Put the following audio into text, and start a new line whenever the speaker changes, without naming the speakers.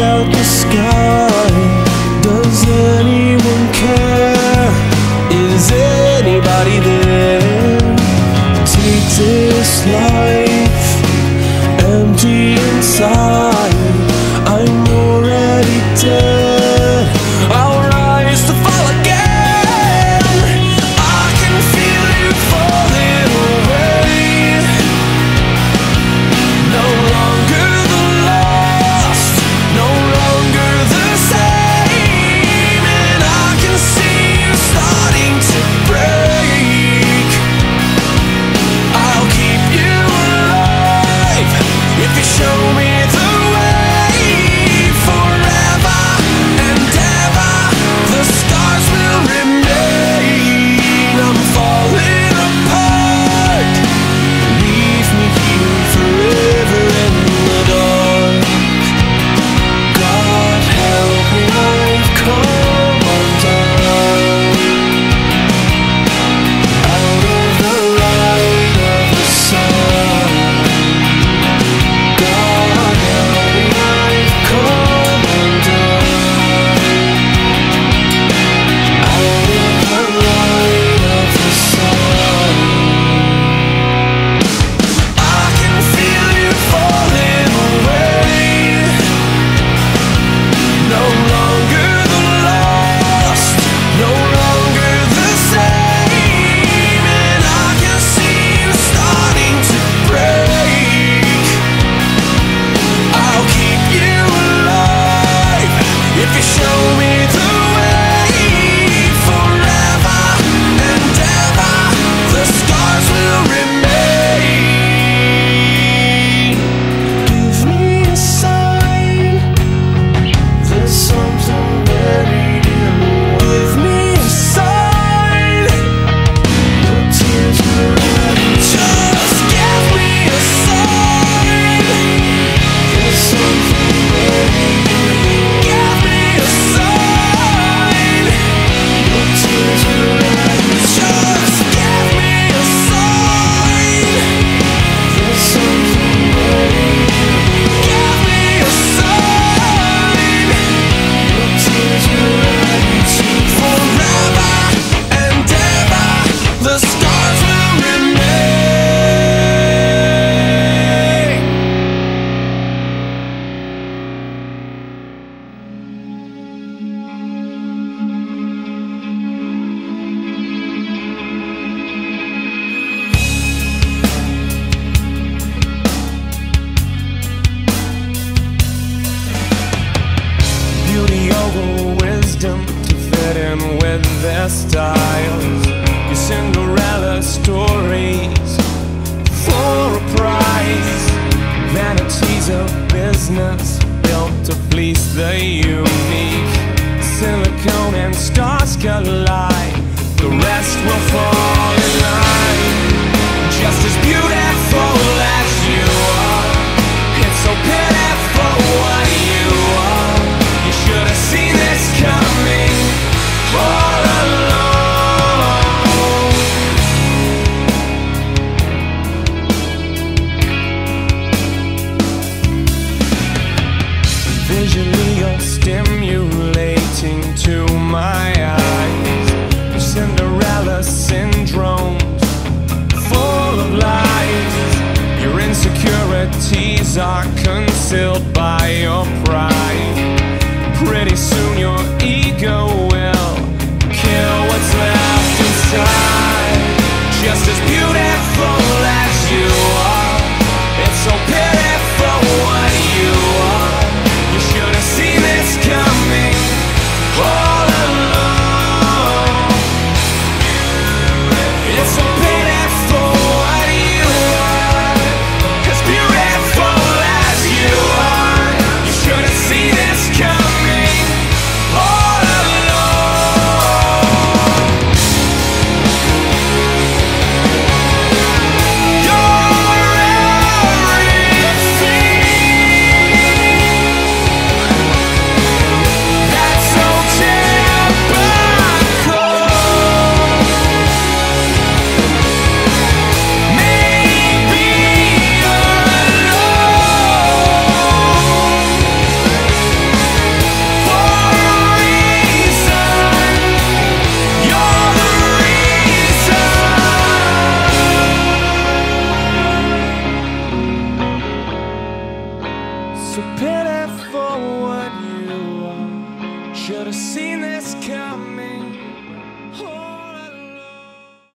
out the sky. Does anyone care? Is anybody there? Take this life empty inside. I'm already dead. I'll rise to fall again. I can feel you falling away. No longer the lost, no longer the same. And I can see you starting to break. I'll keep you alive if you show me the way. Forever and ever, the scars will remain. I'm falling apart. Leave me here forever in the dark. God help me, I've come undone. Out of the light of the sun. God help me, I've come undone. Out of the light of the sun. I can feel you falling away. No longer the lost, no longer the same. And I can see you starting to break. I'll keep you alive if you show me the way. Forever and ever, the scars will remain. Give me a sign. There's something buried in me. Give me a sign. Your tears will rise. Just give me a sign. There's something buried in me. Give me a sign. Your tears will rise. Just give me a sign. There's something buried in me. Give me a sign. Your tears will rise. Forever and ever, the scars will remain. Beauty over wisdom to fit in with their styles. Your Cinderella stories for a price. Vanity's a business built to fleece the unique. Silicone and stars collide. The rest will fall in line. Just as beautiful as you are, it's so pitiful what you are. You should have seen this coming all along. Visually you're stimulating to my eyes. Cinderella syndromes full of lies. Your insecurities are concealed by your pride. Pretty soon your ego will kill what's left inside. Just as beautiful as you are, it's so pitiful what you are. You should have seen this coming all along. It's so pitiful what you are. As beautiful as you are, you should have seen this coming so pitiful what you are. Should have seen this coming.